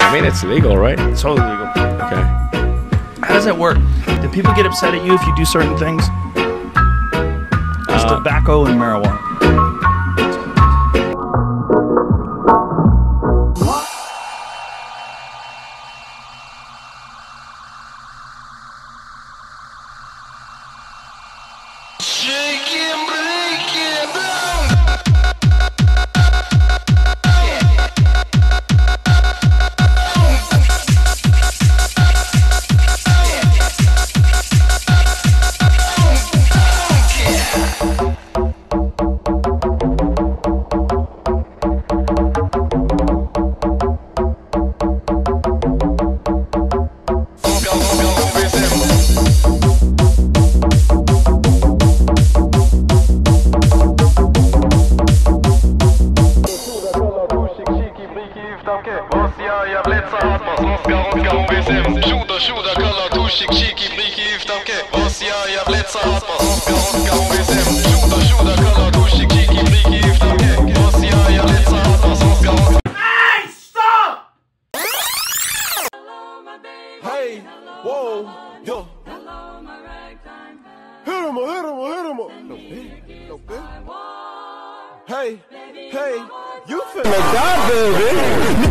I mean, it's legal, right? It's totally legal. Okay. How does that work? Do people get upset at you if you do certain things? It's tobacco and marijuana. Hey, whoa, yo. Hit him, no bit. Hey, you finna die, baby.